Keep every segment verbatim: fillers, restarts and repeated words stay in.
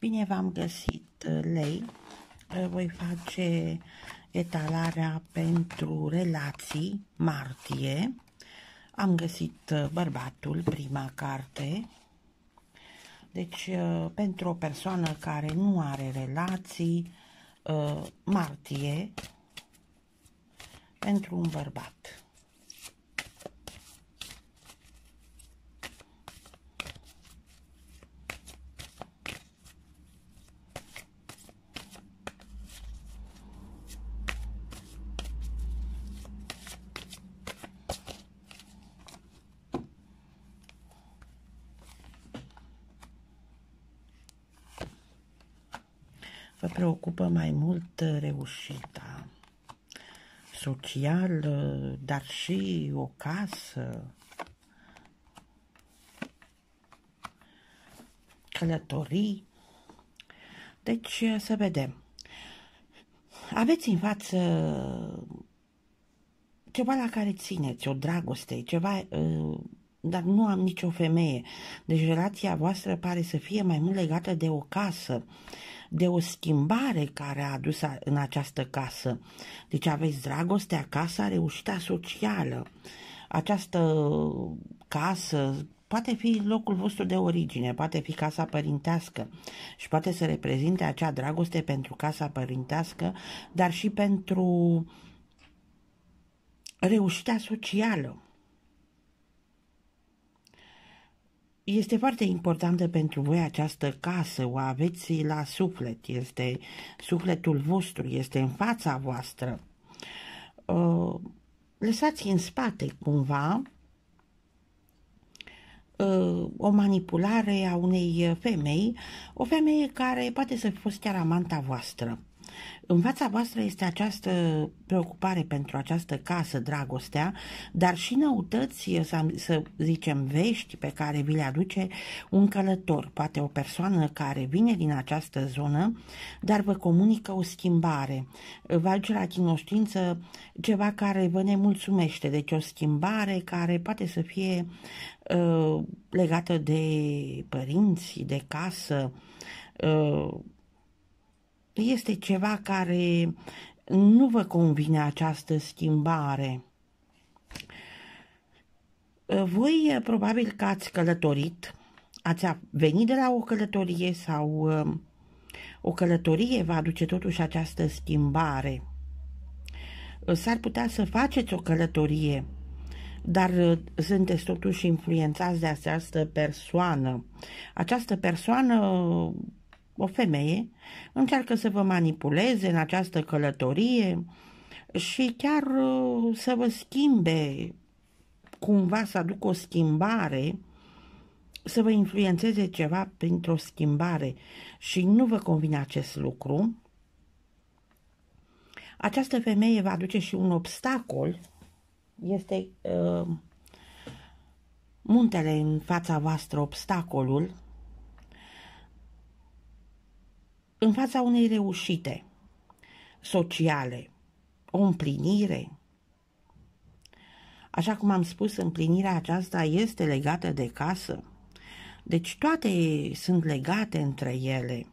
Bine v-am găsit, Lei. Voi face etalarea pentru relații, martie. Am găsit bărbatul, prima carte. Deci, pentru o persoană care nu are relații, martie, pentru un bărbat. Vă preocupă mai mult reușita socială, dar și o casă, călătorii. Deci, să vedem. Aveți în față ceva la care țineți, o dragoste, ceva, dar nu am nicio femeie. Deci relația voastră pare să fie mai mult legată de o casă, de o schimbare care a adus în această casă. Deci aveți dragostea, casa, reușita socială. Această casă poate fi locul vostru de origine, poate fi casa părintească și poate să reprezinte acea dragoste pentru casa părintească, dar și pentru reușita socială. Este foarte importantă pentru voi această casă, o aveți la suflet, este sufletul vostru, este în fața voastră. Lăsați în spate cumva o manipulare a unei femei, o femeie care poate să fi fost chiar amanta voastră. În fața voastră este această preocupare pentru această casă, dragostea, dar și noutăți, să zicem, vești pe care vi le aduce un călător, poate o persoană care vine din această zonă, dar vă comunică o schimbare, vă aduce la cunoștință ceva care vă nemulțumește, deci o schimbare care poate să fie uh, legată de părinți, de casă, uh, este ceva care nu vă convine această schimbare. Voi probabil că ați călătorit, ați venit de la o călătorie sau o călătorie va aduce totuși această schimbare. S-ar putea să faceți o călătorie, dar sunteți totuși influențați de această persoană. Această persoană, o femeie, încearcă să vă manipuleze în această călătorie și chiar să vă schimbe, cumva să aducă o schimbare, să vă influențeze ceva printr-o schimbare și nu vă convine acest lucru. Această femeie va aduce și un obstacol, este uh, muntele în fața voastră, obstacolul, în fața unei reușite sociale, o împlinire. Așa cum am spus, împlinirea aceasta este legată de casă. Deci toate sunt legate între ele.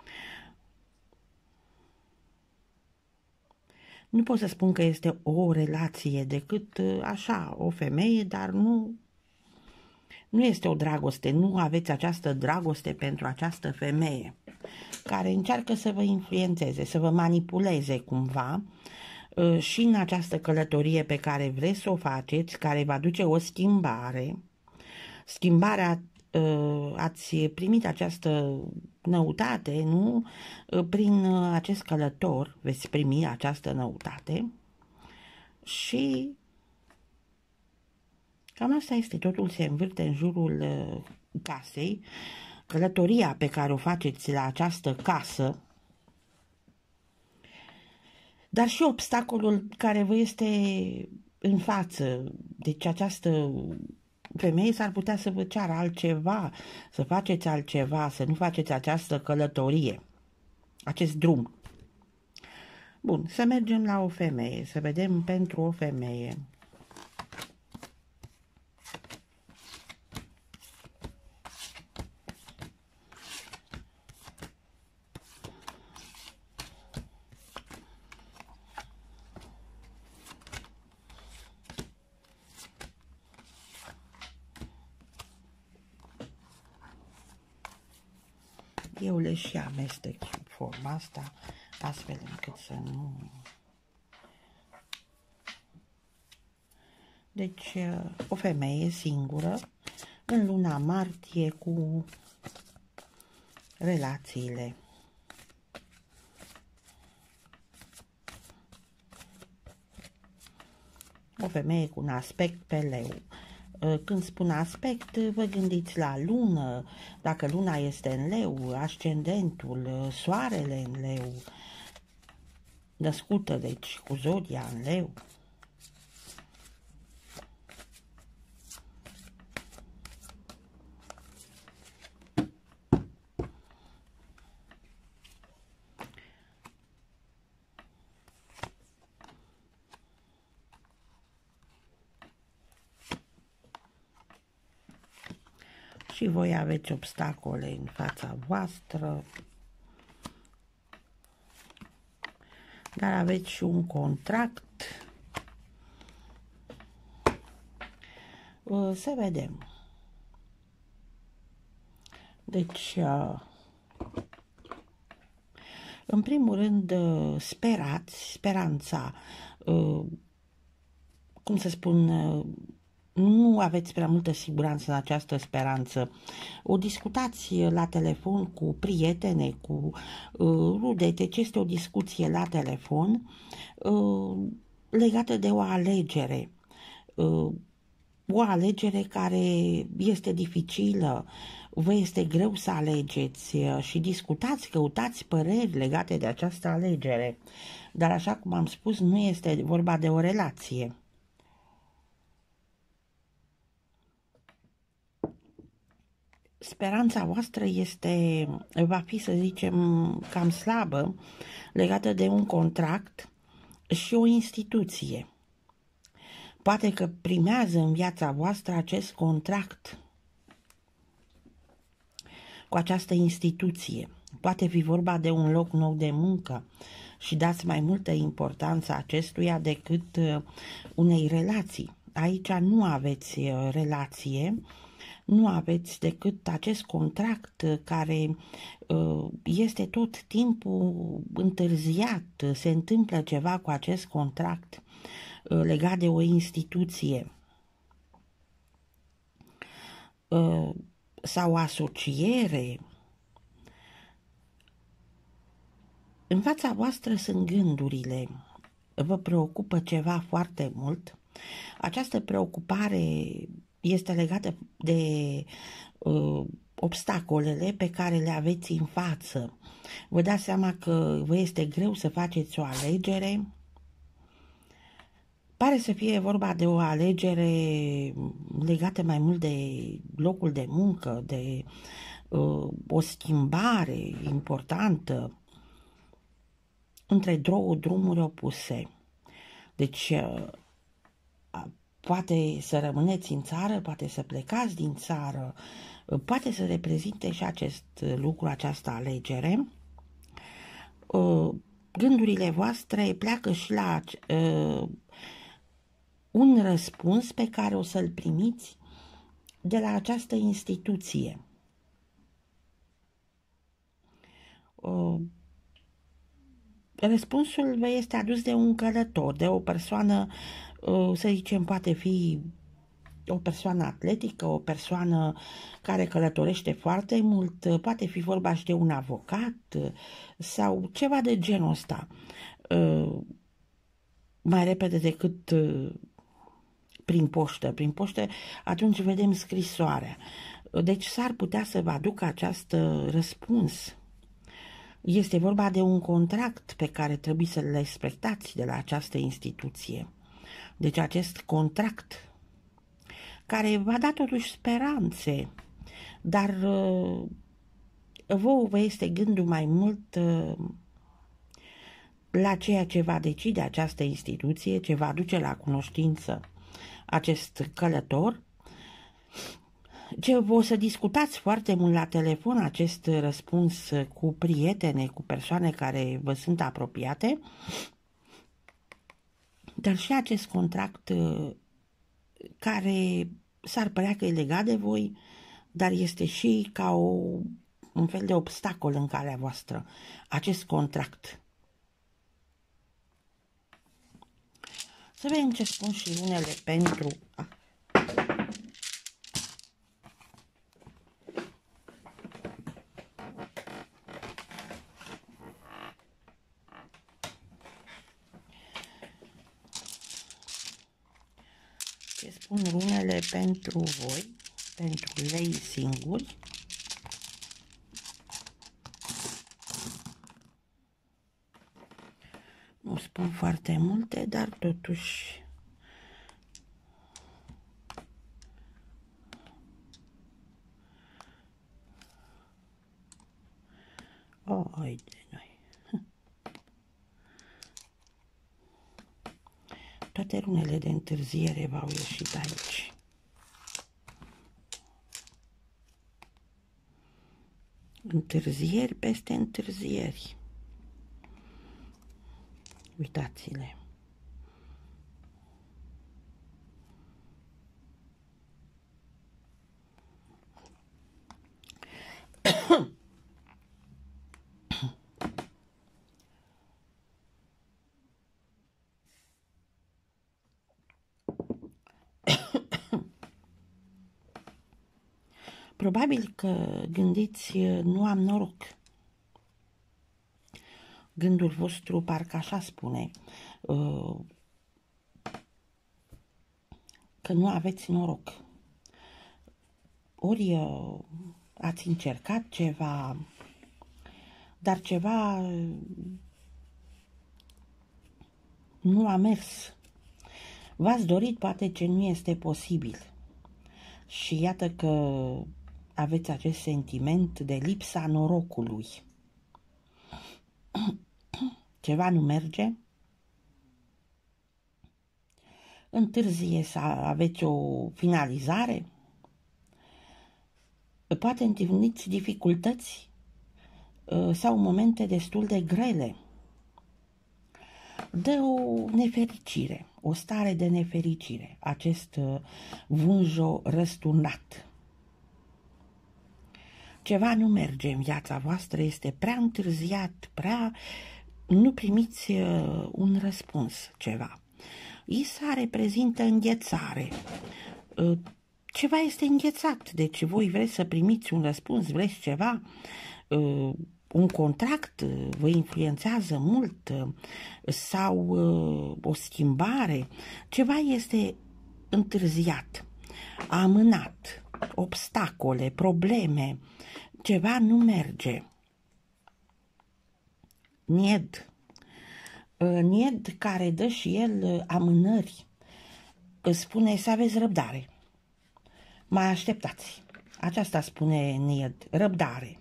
Nu pot să spun că este o relație decât așa, o femeie, dar nu, nu este o dragoste. Nu aveți această dragoste pentru această femeie care încearcă să vă influențeze, să vă manipuleze cumva și în această călătorie pe care vreți să o faceți, care va duce o schimbare. Schimbarea, ați primit această noutate, nu? Prin acest călător veți primi această noutate și cam asta este, totul se învârte în jurul casei. Călătoria pe care o faceți la această casă, dar și obstacolul care vă este în față. Deci această femeie s-ar putea să vă ceară altceva, să faceți altceva, să nu faceți această călătorie, acest drum. Bun, să mergem la o femeie, să vedem pentru o femeie. Eu le și amestec sub forma asta, astfel încât să nu... Deci, o femeie singură, în luna martie, cu relațiile. O femeie cu un aspect pe leu. Când spun aspect, vă gândiți la lună, dacă luna este în leu, ascendentul, soarele în leu, născută, deci, cu zodia în leu. Și voi aveți obstacole în fața voastră, dar aveți și un contract. Să vedem. Deci, în primul rând, sperați, speranța, cum să spun, nu aveți prea multă siguranță în această speranță. O discutați la telefon cu prietene, cu uh, rude, deci este o discuție la telefon uh, legată de o alegere. Uh, o alegere care este dificilă, vă este greu să alegeți și discutați, căutați păreri legate de această alegere. Dar așa cum am spus, nu este vorba de o relație. Speranța voastră este, va fi, să zicem, cam slabă, legată de un contract și o instituție. Poate că primează în viața voastră acest contract cu această instituție. Poate fi vorba de un loc nou de muncă și dați mai multă importanță acestuia decât unei relații. Aici nu aveți relație, nu aveți decât acest contract care este tot timpul întârziat, se întâmplă ceva cu acest contract legat de o instituție sau asociere. În fața voastră sunt gândurile, vă preocupă ceva foarte mult. Această preocupare este legată de uh, obstacolele pe care le aveți în față. Vă dați seama că vă este greu să faceți o alegere. Pare să fie vorba de o alegere legată mai mult de locul de muncă, de uh, o schimbare importantă între două drumuri opuse. Deci, uh, poate să rămâneți în țară, poate să plecați din țară, poate să reprezinte și acest lucru, această alegere. Gândurile voastre pleacă și la un răspuns pe care o să-l primiți de la această instituție. Răspunsul vă este adus de un călător, de o persoană, să zicem, poate fi o persoană atletică, o persoană care călătorește foarte mult, poate fi vorba și de un avocat sau ceva de genul ăsta. Mai repede decât prin poștă. Prin poștă atunci vedem scrisoarea. Deci s-ar putea să vă aducă acest răspuns. Este vorba de un contract pe care trebuie să-l respectați de la această instituție. Deci acest contract care va da totuși speranțe, dar vouă vă este gândul mai mult la ceea ce va decide această instituție, ce va duce la cunoștință acest călător, ce o să discutați foarte mult la telefon acest răspuns cu prietene, cu persoane care vă sunt apropiate, dar și acest contract care s-ar părea că e legat de voi, dar este și ca o un fel de obstacol în calea voastră, acest contract. Să vedem ce spun și unele pentru... Ce spun runele pentru voi, pentru lei singuri. Nu spun foarte multe, dar totuși oi de noi. Toate runele de întârziere v-au ieșit aici. Întârzieri peste întârzieri. Uitați-le. Probabil că gândiți, nu am noroc. Gândul vostru parcă așa spune, că nu aveți noroc. Ori ați încercat ceva, dar ceva nu a mers. V-ați dorit poate ce nu este posibil. Și iată că aveți acest sentiment de lipsa norocului. Ceva nu merge. Întârzie să aveți o finalizare. Poate întâlniți dificultăți sau momente destul de grele. Dă o nefericire, o stare de nefericire, acest vânjo răsturnat. Ceva nu merge în viața voastră, este prea întârziat, prea... nu primiți un răspuns, ceva. Isa reprezintă înghețare. Ceva este înghețat, deci voi vreți să primiți un răspuns, vreți ceva, un contract vă influențează mult sau o schimbare, ceva este întârziat, amânat, obstacole, probleme, ceva nu merge. Nied. Nied care dă și el amânări, spune să aveți răbdare. Mai așteptați. Aceasta spune Nied, răbdare.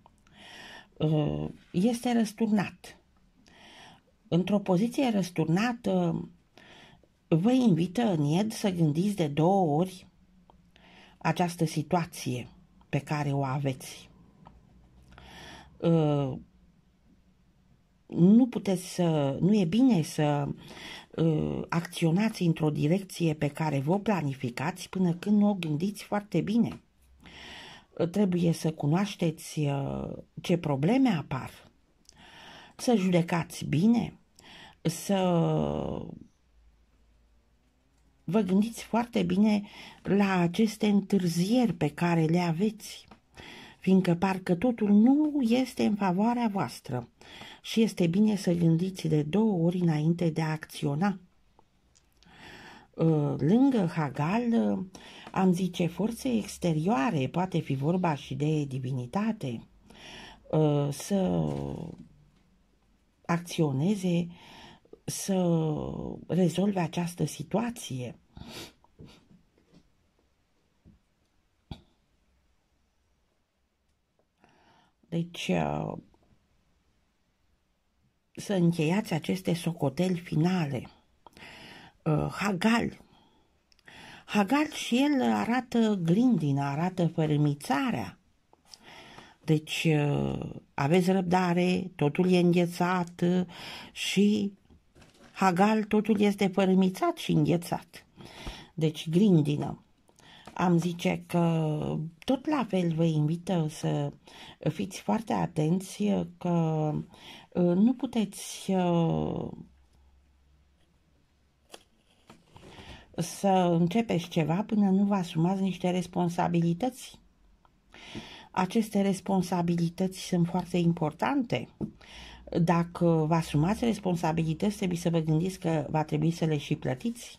Este răsturnat. Într-o poziție răsturnată, vă invită Nied să gândiți de două ori această situație pe care o aveți. Nu puteți să, nu e bine să acționați într-o direcție pe care vă planificați până când nu o gândiți foarte bine. Trebuie să cunoașteți ce probleme apar, să judecați bine, să vă gândiți foarte bine la aceste întârzieri pe care le aveți, fiindcă parcă totul nu este în favoarea voastră și este bine să gândiți de două ori înainte de a acționa. Lângă Hagal am zice forțe exterioare, poate fi vorba și de divinitate, să acționeze, să rezolve această situație. Deci, să încheiați aceste socoteli finale. Hagal. Hagal și el arată grindina, arată fărâmițarea. Deci, aveți răbdare, totul e înghețat și Hagal totul este fărâmițat și înghețat. Deci, grindină. Am zice că tot la fel vă invită să fiți foarte atenți că uh, nu puteți uh, să începeți ceva până nu vă asumați niște responsabilități. Aceste responsabilități sunt foarte importante. Dacă vă asumați responsabilități, trebuie să vă gândiți că va trebui să le și plătiți.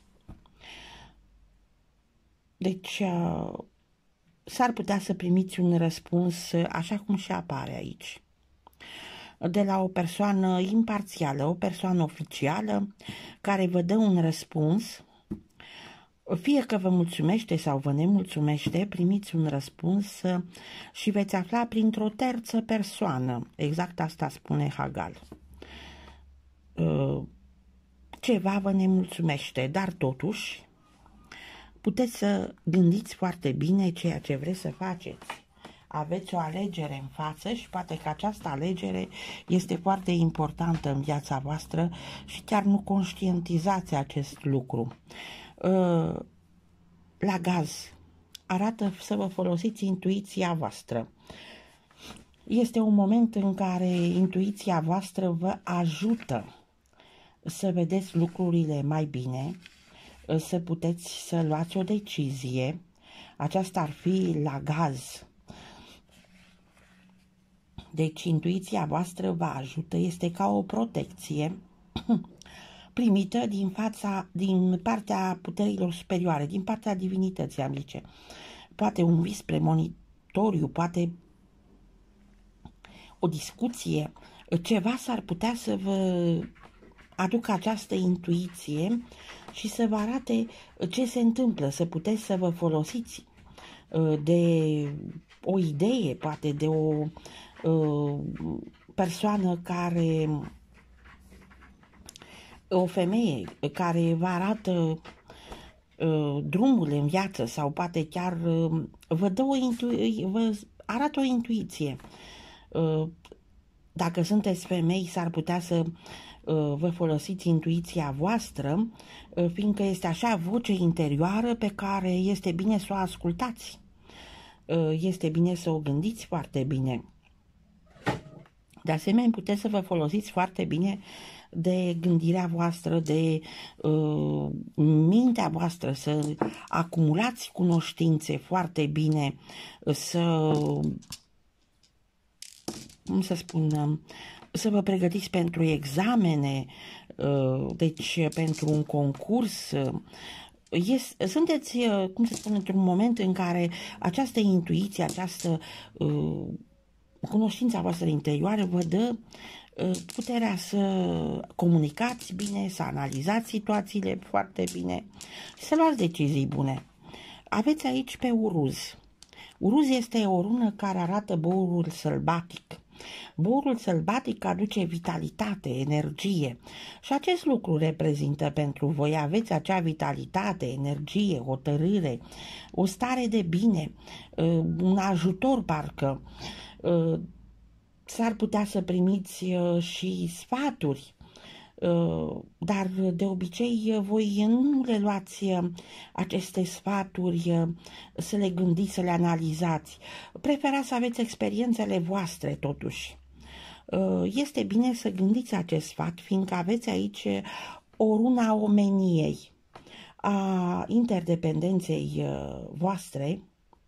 Deci, s-ar putea să primiți un răspuns așa cum și apare aici. De la o persoană imparțială, o persoană oficială, care vă dă un răspuns. Fie că vă mulțumește sau vă nemulțumește, primiți un răspuns și veți afla printr-o terță persoană. Exact asta spune Hagal. Ceva vă nemulțumește, dar totuși puteți să gândiți foarte bine ceea ce vreți să faceți. Aveți o alegere în față și poate că această alegere este foarte importantă în viața voastră și chiar nu conștientizați acest lucru. La gaz arată să vă folosiți intuiția voastră. Este un moment în care intuiția voastră vă ajută să vedeți lucrurile mai bine, să puteți să luați o decizie. Aceasta ar fi la gaz. Deci intuiția voastră vă ajută, este ca o protecție primită din fața, din partea puterilor superioare, din partea divinității, am zice. Poate un vis premonitoriu, poate o discuție, ceva s-ar putea să vă aducă această intuiție și să vă arate ce se întâmplă, să puteți să vă folosiți de o idee, poate de o persoană care, o femeie care vă arată drumul în viață sau poate chiar vă dă o intuiție, vă arată o intuiție. Dacă sunteți femei, s-ar putea să vă folosiți intuiția voastră, fiindcă este așa voce interioară pe care este bine să o ascultați. Este bine să o gândiți foarte bine. De asemenea, puteți să vă folosiți foarte bine de gândirea voastră, de uh, mintea voastră, să acumulați cunoștințe foarte bine, să, cum să spun, să vă pregătiți pentru examene, uh, deci pentru un concurs. Este, sunteți, cum să spun, într-un moment în care această intuiție, această uh, cunoștința voastră interioară vă dă puterea să comunicați bine, să analizați situațiile foarte bine și să luați decizii bune. Aveți aici pe Uruz. Uruz este o rună care arată bourul sălbatic. Bourul sălbatic aduce vitalitate, energie și acest lucru reprezintă pentru voi. Aveți acea vitalitate, energie, hotărâre, o stare de bine, un ajutor parcă. S-ar putea să primiți și sfaturi, dar de obicei voi nu le luați aceste sfaturi, să le gândiți, să le analizați. Preferați să aveți experiențele voastre totuși. Este bine să gândiți acest sfat, fiindcă aveți aici o rună a omeniei, a interdependenței voastre,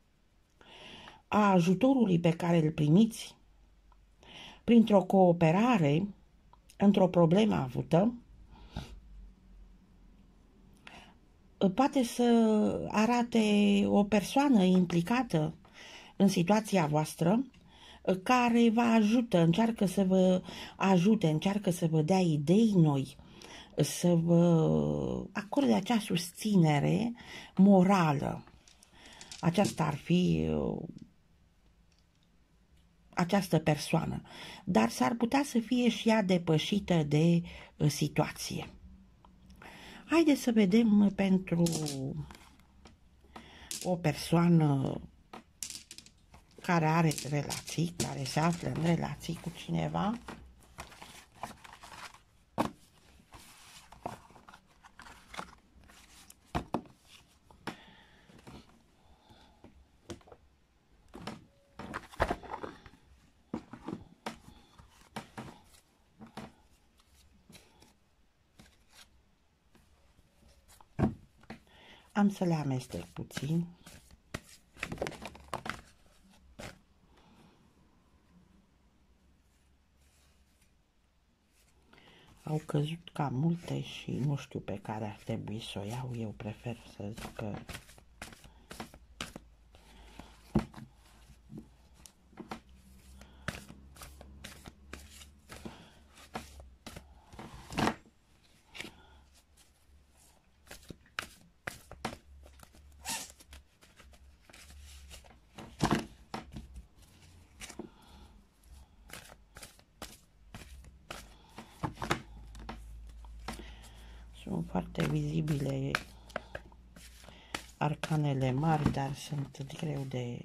a ajutorului pe care îl primiți printr-o cooperare într-o problemă avută, poate să arate o persoană implicată în situația voastră care vă ajută, încearcă să vă ajute, încearcă să vă dea idei noi, să vă acorde acea susținere morală. Aceasta ar fi această persoană, dar s-ar putea să fie și ea depășită de uh, situație. Haideți să vedem pentru o persoană care are relații, care se află în relații cu cineva. Am să le amestec puțin. Au căzut cam multe și nu știu pe care ar trebui să o iau. Eu prefer să zic că sunt foarte vizibile arcanele mari, dar sunt greu de...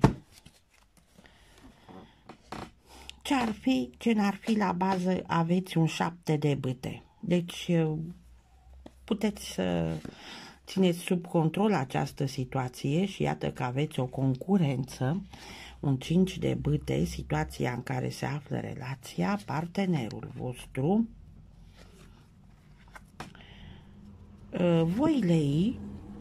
Ce ar fi, ce n-ar fi la bază, aveți un șapte de bâte. Deci puteți să țineți sub control această situație și iată că aveți o concurență, un cinci de bâte, situația în care se află relația, partenerul vostru, voi lei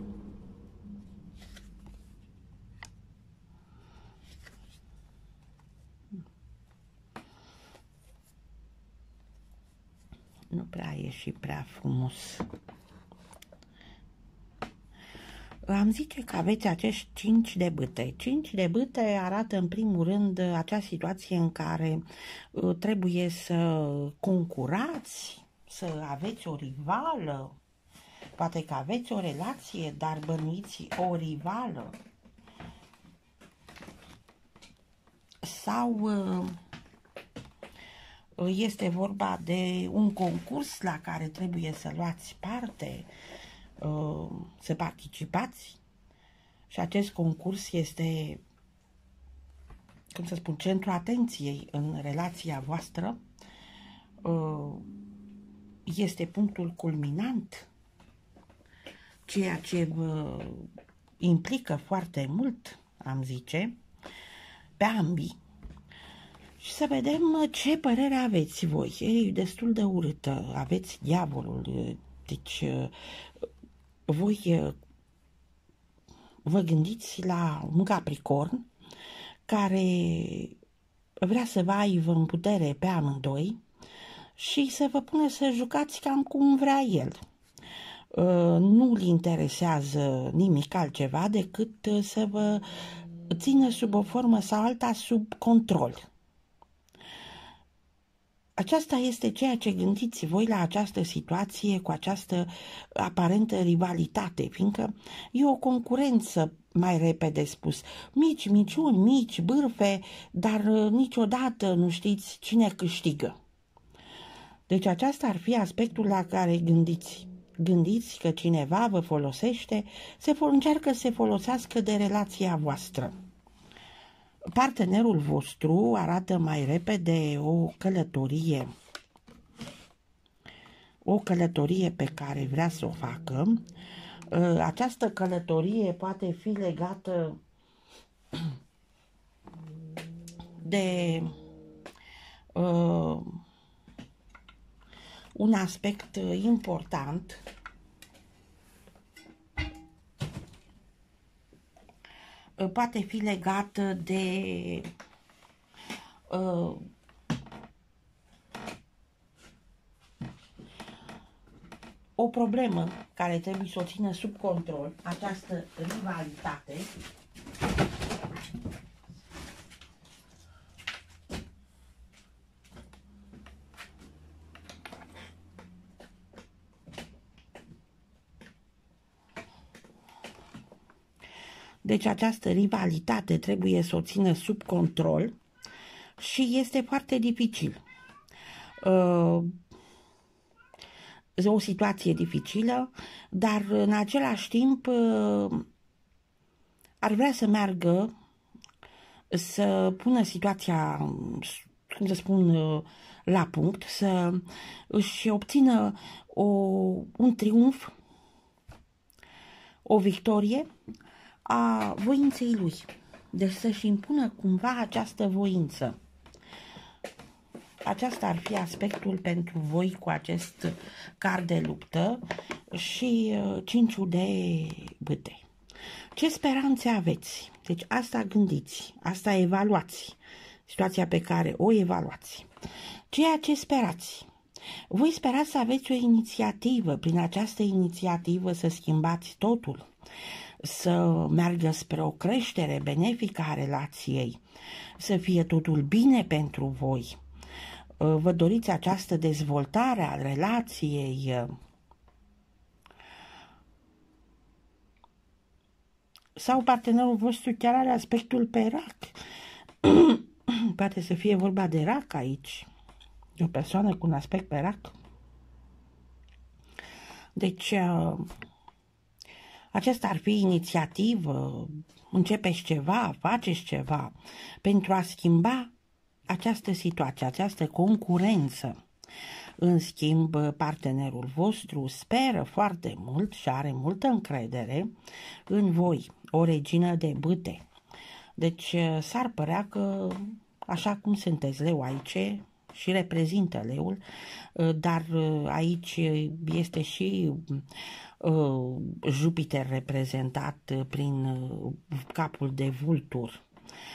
nu prea a ieșit prea frumos. Am zice că aveți acești cinci de bâte. cinci de bâte arată în primul rând acea situație în care trebuie să concurați, să aveți o rivală. Poate că aveți o relație, dar bănuiți o rivală. Sau este vorba de un concurs la care trebuie să luați parte, să participați. Și acest concurs este, cum să spun, centrul atenției în relația voastră. Este punctul culminant, ceea ce vă implică foarte mult, am zice, pe ambii. Și să vedem ce părere aveți voi. E destul de urâtă. Aveți diavolul. Deci voi vă gândiți la un Capricorn care vrea să vă aibă în putere pe amândoi și să vă pună să jucați cam cum vrea el. Nu-l interesează nimic altceva decât să vă țină sub o formă sau alta sub control. Aceasta este ceea ce gândiți voi la această situație cu această aparentă rivalitate, fiindcă e o concurență, mai repede spus, mici miciuni, mici bârfe, dar niciodată nu știți cine câștigă. Deci aceasta ar fi aspectul la care gândiți. Gândiți că cineva vă folosește, se încearcă să se folosească de relația voastră. Partenerul vostru arată mai repede o călătorie, o călătorie pe care vrea să o facă. Această călătorie poate fi legată de uh, un aspect important. Poate fi legată de uh, o problemă care trebuie să o țină sub control, această rivalitate. Deci această rivalitate trebuie să o țină sub control și este foarte dificil. Uh, o situație dificilă, dar în același timp uh, ar vrea să meargă, să pună situația, cum să spun, uh, la punct, să își obțină o, un triumf, o victorie a voinței lui. Deci să-și impună cumva această voință. Aceasta ar fi aspectul pentru voi cu acest card de luptă și cinciul de bâte. Ce speranțe aveți? Deci asta gândiți, asta evaluați, situația pe care o evaluați. Ceea ce sperați. Voi sperați să aveți o inițiativă, prin această inițiativă să schimbați totul, să meargă spre o creștere benefică a relației, să fie totul bine pentru voi. Vă doriți această dezvoltare a relației, sau partenerul vostru chiar are aspectul pe rac. Poate să fie vorba de rac aici, de o persoană cu un aspect pe rac. Deci, acesta ar fi inițiativă, începeți ceva, faceți ceva pentru a schimba această situație, această concurență. În schimb, partenerul vostru speră foarte mult și are multă încredere în voi, o regină de bâte. Deci s-ar părea că, așa cum sunteți leu aici, și reprezintă leul, dar aici este și Jupiter reprezentat prin capul de vultur.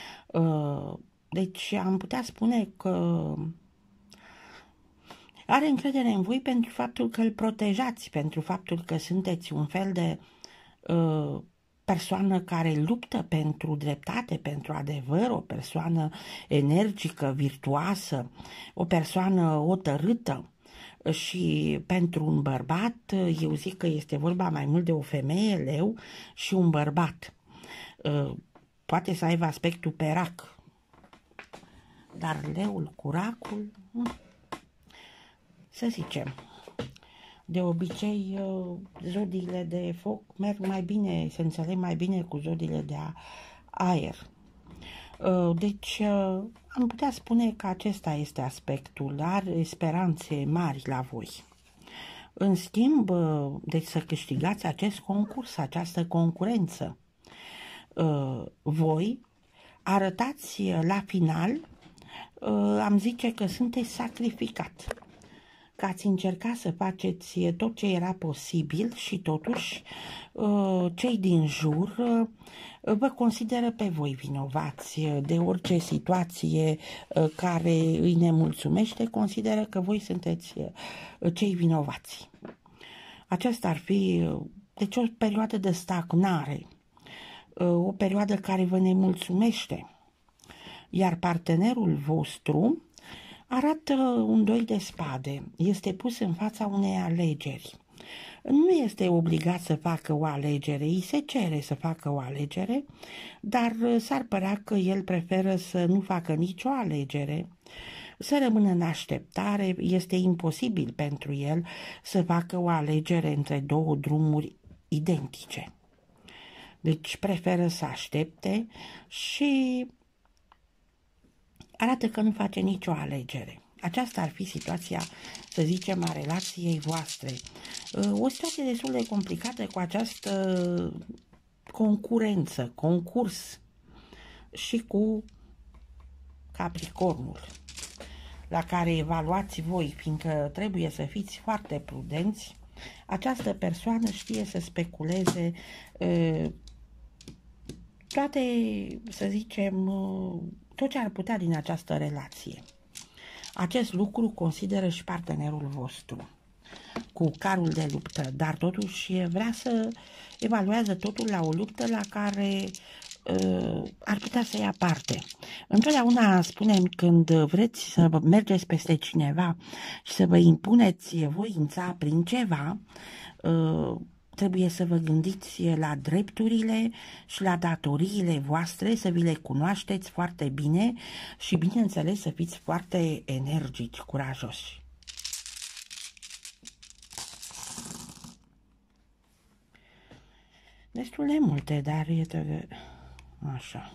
Deci am putea spune că are încredere în voi pentru faptul că îl protejați, pentru faptul că sunteți un fel de uh, persoană care luptă pentru dreptate, pentru adevăr, o persoană energică, virtuoasă, o persoană hotărâtă. Și pentru un bărbat, eu zic că este vorba mai mult de o femeie leu și un bărbat. Uh, poate să aibă aspectul pe rac, dar leul cu racul, să zicem, de obicei zodiile de foc merg mai bine, se înțeleg mai bine cu zodiile de aer. Deci am putea spune că acesta este aspectul, are speranțe mari la voi. În schimb, deci să câștigați acest concurs, această concurență, voi arătați la final, am zice că sunteți sacrificat, că ați încercat să faceți tot ce era posibil și totuși cei din jur vă consideră pe voi vinovați de orice situație care îi nemulțumește, consideră că voi sunteți cei vinovați. Aceasta ar fi, deci, o perioadă de stagnare, o perioadă care vă nemulțumește, iar partenerul vostru arată un doi de spade, este pus în fața unei alegeri. Nu este obligat să facă o alegere, îi se cere să facă o alegere, dar s-ar părea că el preferă să nu facă nicio alegere, să rămână în așteptare. Este imposibil pentru el să facă o alegere între două drumuri identice. Deci preferă să aștepte și arată că nu face nicio alegere. Aceasta ar fi situația, să zicem, a relației voastre. O situație destul de complicată cu această concurență, concurs și cu Capricornul, la care evaluați voi, fiindcă trebuie să fiți foarte prudenți. Această persoană știe să speculeze toate, să zicem, tot ce ar putea din această relație. Acest lucru consideră și partenerul vostru cu carul de luptă, dar totuși vrea să evaluează totul la o luptă la care uh, ar putea să ia parte. Întotdeauna spunem, când vreți să mergeți peste cineva și să vă impuneți voința prin ceva, uh, trebuie să vă gândiți la drepturile și la datoriile voastre, să vi le cunoașteți foarte bine și, bineînțeles, să fiți foarte energici, curajoși. Destul de multe, dar e de... așa.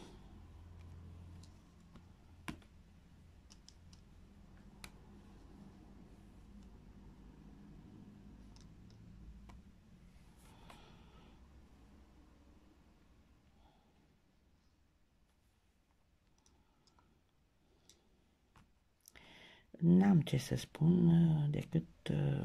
N-am ce să spun decât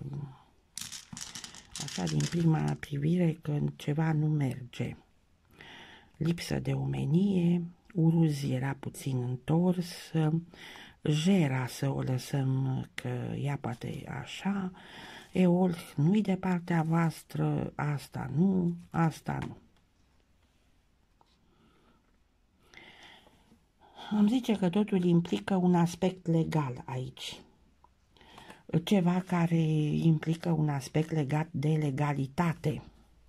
așa din prima privire că ceva nu merge. lipsă de omenie, Uruz era puțin întors, Jera să o lăsăm că ea poate așa, Eol nu-i de partea voastră, asta nu, asta nu. Am zice că totul implică un aspect legal aici. Ceva care implică un aspect legat de legalitate,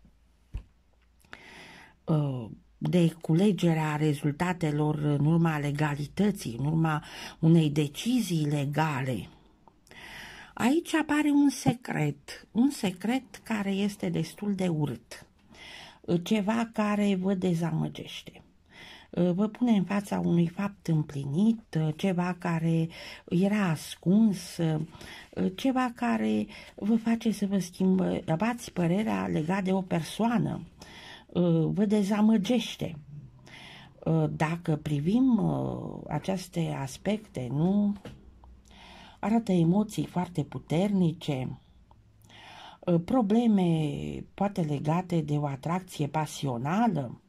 de culegerea rezultatelor în urma legalității, în urma unei decizii legale. Aici apare un secret, un secret care este destul de urât, ceva care vă dezamăgește. Vă pune în fața unui fapt împlinit, ceva care era ascuns, ceva care vă face să vă schimbați părerea legat de o persoană, vă dezamăgește. Dacă privim aceste aspecte, nu arată emoții foarte puternice, probleme poate legate de o atracție pasională.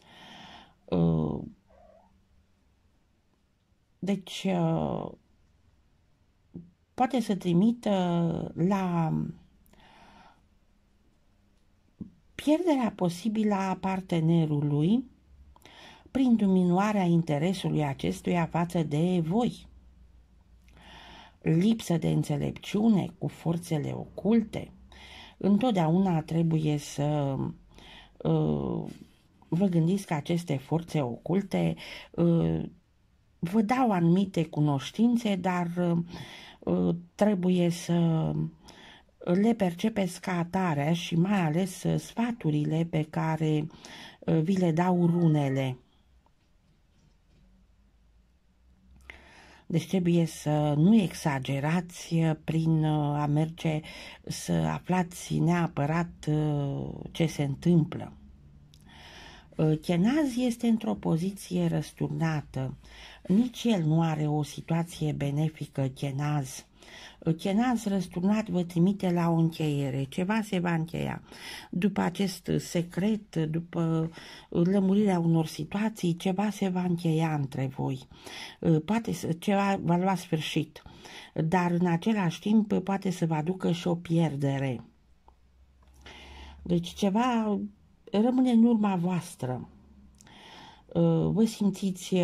Deci, poate să trimită la pierderea posibilă a partenerului prin diminuarea interesului acestuia față de voi. Lipsă de înțelepciune cu forțele oculte. Întotdeauna trebuie să vă gândiți că aceste forțe oculte uh, vă dau anumite cunoștințe, dar uh, trebuie să le percepeți ca atare și mai ales uh, sfaturile pe care uh, vi le dau runele. Deci trebuie să nu exagerați prin a merge să aflați neapărat uh, ce se întâmplă. Kenaz este într-o poziție răsturnată, nici el nu are o situație benefică, Kenaz. Kenaz răsturnat vă trimite la o încheiere, ceva se va încheia. După acest secret, după lămurirea unor situații, ceva se va încheia între voi. Poate să, ceva va lua sfârșit, dar în același timp poate să vă aducă și o pierdere. Deci ceva rămâne în urma voastră. Vă simțiți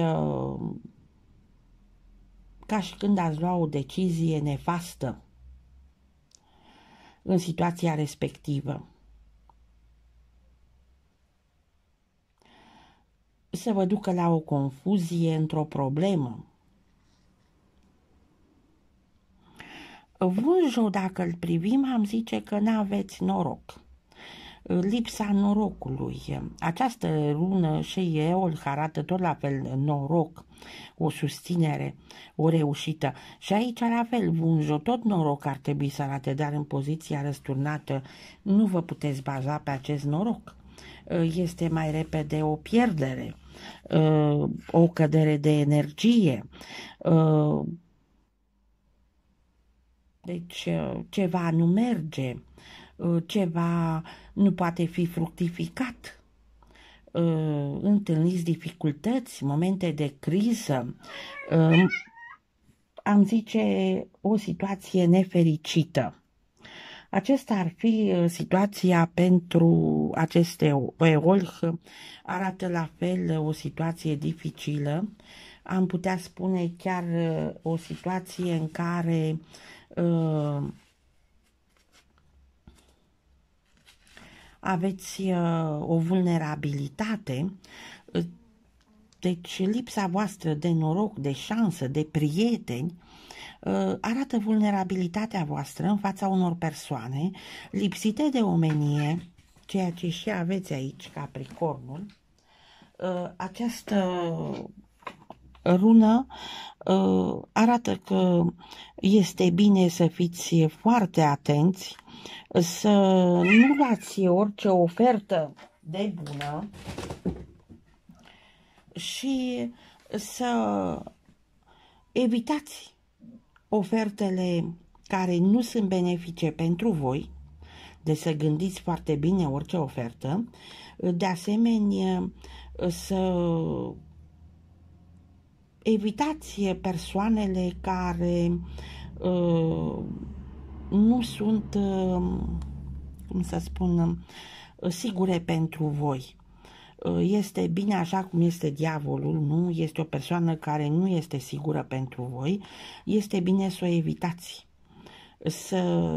ca și când ați lua o decizie nefastă în situația respectivă. Să vă ducă la o confuzie într-o problemă. Vânjul, dacă îl privim, am zice că n-aveți noroc. Lipsa norocului. Această rună și Eol arată tot la fel noroc, o susținere, o reușită. Și aici la fel Vânjul, tot noroc ar trebui să arate, dar în poziția răsturnată nu vă puteți baza pe acest noroc. Este mai repede o pierdere, o cădere de energie. Deci ceva nu merge, ceva nu poate fi fructificat, întâlniți dificultăți, momente de criză, am zice o situație nefericită. Acesta ar fi situația pentru aceste Eol, arată la fel o situație dificilă, am putea spune chiar o situație în care uh, aveți uh, o vulnerabilitate, deci lipsa voastră de noroc, de șansă, de prieteni, uh, arată vulnerabilitatea voastră în fața unor persoane lipsite de omenie, ceea ce și aveți aici, Capricornul. Uh, această rună uh, arată că este bine să fiți foarte atenți, să nu luați orice ofertă de bună și să evitați ofertele care nu sunt benefice pentru voi, Deci să gândiți foarte bine orice ofertă. De asemenea, să evitați persoanele care uh, nu sunt, uh, cum să spun, uh, sigure pentru voi. Uh, este bine așa cum este diavolul, nu? Este o persoană care nu este sigură pentru voi. Este bine să o evitați. Să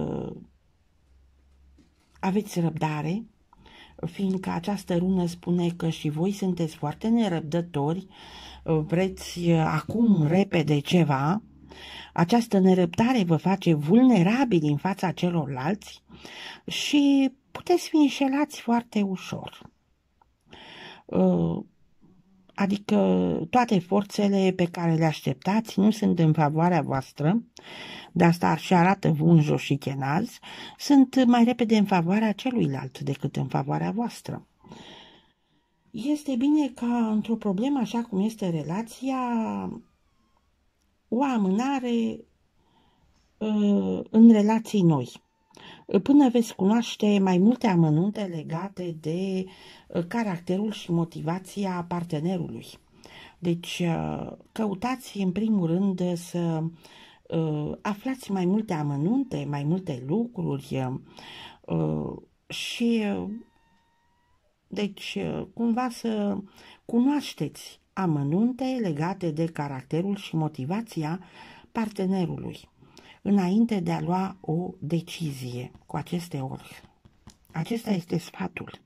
aveți răbdare, fiindcă această rună spune că și voi sunteți foarte nerăbdători, vreți acum repede ceva. Această nerăbdare vă face vulnerabili în fața celorlalți și puteți fi înșelați foarte ușor. Adică toate forțele pe care le așteptați nu sunt în favoarea voastră, de asta și arată vunjo și chenaz, sunt mai repede în favoarea celuilalt decât în favoarea voastră. Este bine ca într-o problemă așa cum este relația, o amânare în relații noi, până veți cunoaște mai multe amănunte legate de caracterul și motivația partenerului. Deci căutați în primul rând să aflați mai multe amănunte, mai multe lucruri și deci cumva să cunoașteți amănunte legate de caracterul și motivația partenerului înainte de a lua o decizie cu aceste ori. Acesta este sfatul.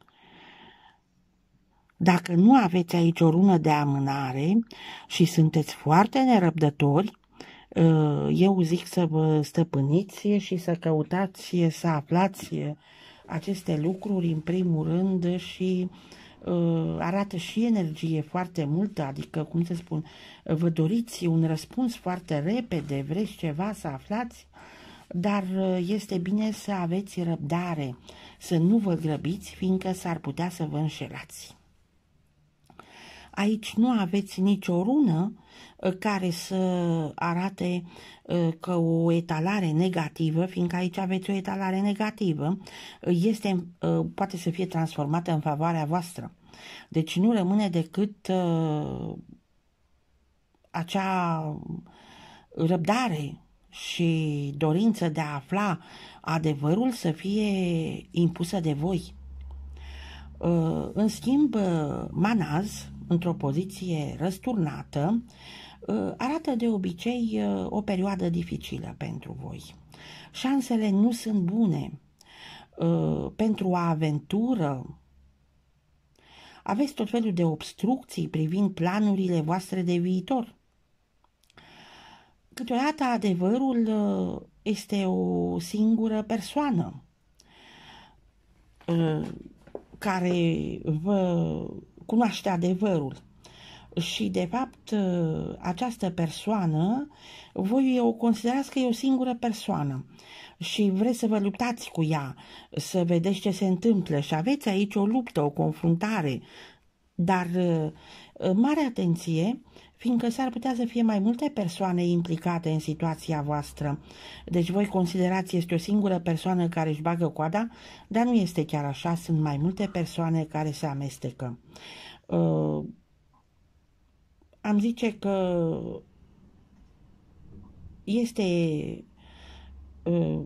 Dacă nu aveți aici o rună de amânare și sunteți foarte nerăbdători, eu zic să vă stăpâniți și să căutați să aflați aceste lucruri în primul rând și arată și energie foarte multă, adică, cum să spun, vă doriți un răspuns foarte repede, vreți ceva să aflați, dar este bine să aveți răbdare, să nu vă grăbiți, fiindcă s-ar putea să vă înșelați. Aici nu aveți nicio rună care să arate că o etalare negativă, fiindcă aici aveți o etalare negativă, este, poate să fie transformată în favoarea voastră. Deci nu rămâne decât uh, acea răbdare și dorință de a afla adevărul să fie impusă de voi. Uh, în schimb, Manaz, într-o poziție răsturnată, arată de obicei o perioadă dificilă pentru voi. Șansele nu sunt bune pentru o aventură. Aveți tot felul de obstrucții privind planurile voastre de viitor. Câteodată adevărul este o singură persoană care vă cunoaște adevărul. Și, de fapt, această persoană, voi o considerați că e o singură persoană și vreți să vă luptați cu ea, să vedeți ce se întâmplă și aveți aici o luptă, o confruntare, dar mare atenție, fiindcă s-ar putea să fie mai multe persoane implicate în situația voastră. Deci voi considerați este o singură persoană care își bagă coada, dar nu este chiar așa, sunt mai multe persoane care se amestecă. Uh, Am zice că este uh,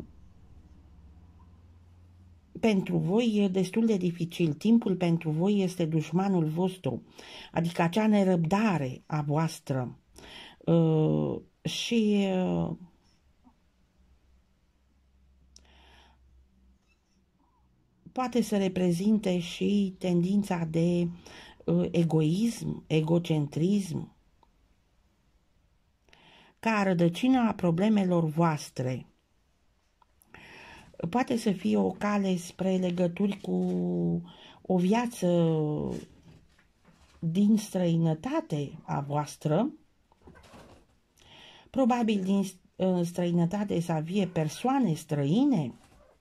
pentru voi destul de dificil. Timpul pentru voi este dușmanul vostru, adică acea nerăbdare a voastră. Uh, și uh, poate să reprezinte și tendința de uh, egoism, egocentrism, ca rădăcină a problemelor voastre. Poate să fie o cale spre legături cu o viață din străinătate a voastră, probabil din străinătate să fie persoane străine,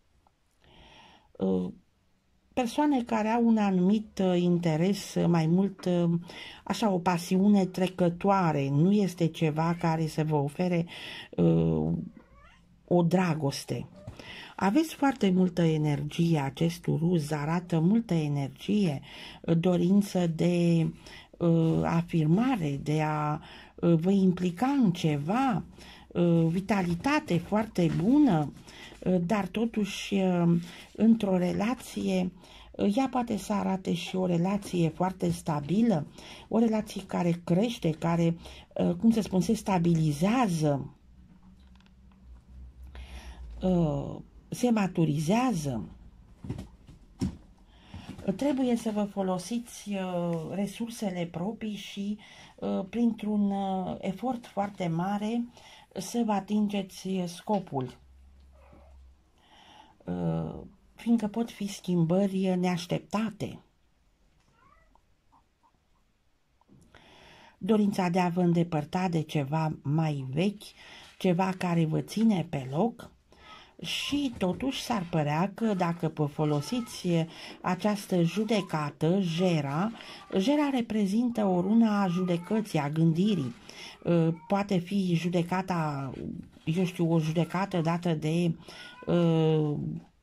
persoane care au un anumit interes, mai mult așa o pasiune trecătoare, nu este ceva care să vă ofere uh, o dragoste. Aveți foarte multă energie, acest uruz arată multă energie, dorință de uh, afirmare, de a uh, vă implica în ceva, uh, vitalitate foarte bună, uh, dar totuși uh, într-o relație uh, ea poate să arate și o relație foarte stabilă, o relație care crește, care, uh, cum să spun, se stabilizează, uh, se maturizează. Trebuie să vă folosiți uh, resursele proprii și uh, printr-un uh, efort foarte mare să vă atingeți scopul. Uh, fiindcă pot fi schimbări neașteptate. Dorința de a vă îndepărta de ceva mai vechi, ceva care vă ține pe loc. Și totuși s-ar părea că dacă vă folosiți această judecată, Jera, Jera reprezintă o rună a judecății, a gândirii. Poate fi judecata, eu știu, o judecată dată de uh,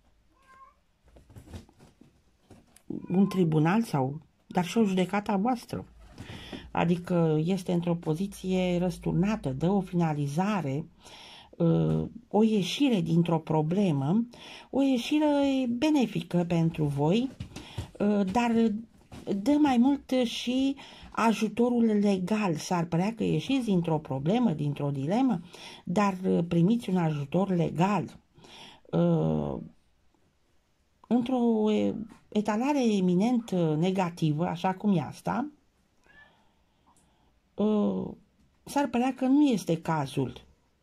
un tribunal, sau, dar și o judecată a voastră. Adică este într-o poziție răsturnată, dă o finalizare, o ieșire dintr-o problemă, o ieșire benefică pentru voi, dar dă mai mult și ajutorul legal. S-ar părea că ieșiți dintr-o problemă, dintr-o dilemă, dar primiți un ajutor legal. Într-o etalare eminent negativă, așa cum e asta, s-ar părea că nu este cazul.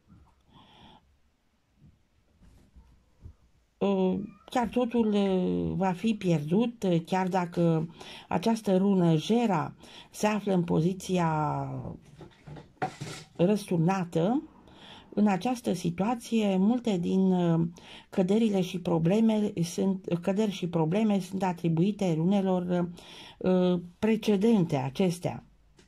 Chiar totul va fi pierdut, chiar dacă această rună Jera se află în poziția răsturnată. În această situație, multe din căderile și probleme sunt, căderi și probleme sunt atribuite runelor precedente acestea.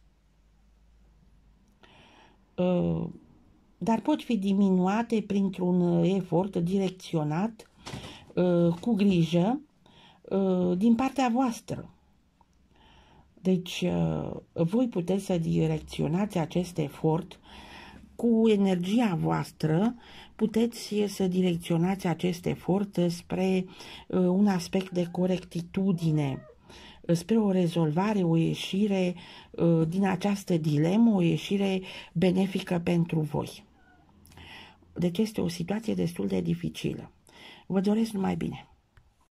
Dar pot fi diminuate printr-un efort direcționat cu grijă din partea voastră. Deci voi puteți să direcționați acest efort cu energia voastră, puteți să direcționați acest efort spre un aspect de corectitudine, spre o rezolvare, o ieșire din această dilemă, o ieșire benefică pentru voi. Deci este o situație destul de dificilă. Vă doresc numai bine!